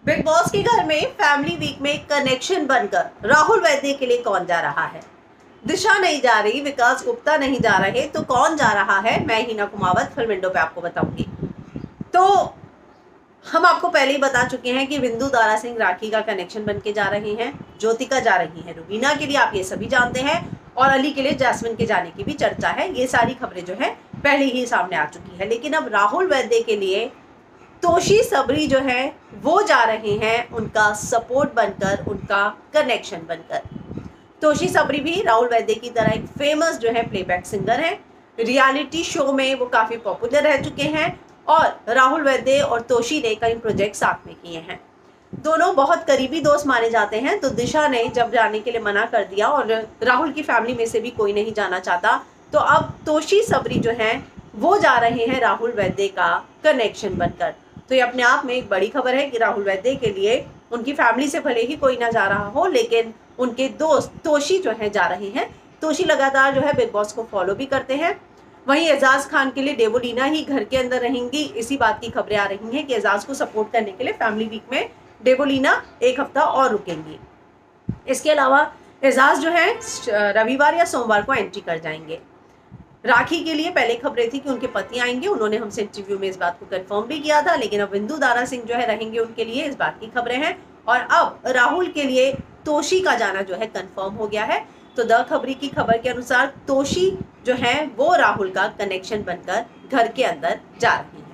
Big boss के घर में फैमिली वीक में कनेक्शन बनकर राहुल वैद्य के लिए कौन जा रहा है? दिशा नहीं जा रही, विकास गुप्ता नहीं जा रहे, तो कौन जा रहा है? मैं हिना कुमावत फिल्म विंडो पे आपको बताऊंगी। तो हम आपको पहले ही बता चुके हैं कि बिंदु दारा सिंह राखी का कनेक्शन बन के जा रहे हैं, ज्योतिका जा रही है रुबीना के लिए, आप ये सभी जानते हैं, और अली के लिए जैस्मिन के जाने की भी चर्चा है। ये सारी खबरें जो है पहले ही सामने आ चुकी है। लेकिन अब राहुल वैद्य के लिए तोशी सबरी जो है वो जा रहे हैं, उनका सपोर्ट बनकर, उनका कनेक्शन बनकर। तोशी सबरी भी राहुल वैद्य की तरह एक फेमस जो है प्लेबैक सिंगर है। रियलिटी शो में वो काफी पॉपुलर रह चुके हैं और राहुल वैद्य और तोशी ने कई प्रोजेक्ट साथ में किए हैं। दोनों बहुत करीबी दोस्त माने जाते हैं। तो दिशा ने जब जाने के लिए मना कर दिया और राहुल की फैमिली में से भी कोई नहीं जाना चाहता, तो अब तोशी सबरी जो है वो जा रहे हैं राहुल वैद्य का कनेक्शन बनकर। तो ये अपने आप में एक बड़ी खबर है कि राहुल वैद्य के लिए उनकी फैमिली से भले ही कोई ना जा रहा हो, लेकिन उनके दोस्त तोशी जो है जा रहे हैं। तोशी लगातार जो है बिग बॉस को फॉलो भी करते हैं। वहीं एजाज खान के लिए डेबोलिना ही घर के अंदर रहेंगी। इसी बात की खबरें आ रही हैं कि एजाज को सपोर्ट करने के लिए फैमिली वीक में डेबोलिना एक हफ्ता और रुकेंगी। इसके अलावा एजाज जो है रविवार या सोमवार को एंट्री कर जाएंगे। राखी के लिए पहले खबरें थी कि उनके पति आएंगे, उन्होंने हमसे इंटरव्यू में इस बात को कंफर्म भी किया था, लेकिन अब बिंदु दारा सिंह जो है रहेंगे उनके लिए, इस बात की खबरें हैं। और अब राहुल के लिए तोशी का जाना जो है कंफर्म हो गया है। तो द खबरी की खबर के अनुसार तोशी जो है वो राहुल का कनेक्शन बनकर घर के अंदर जा रही है।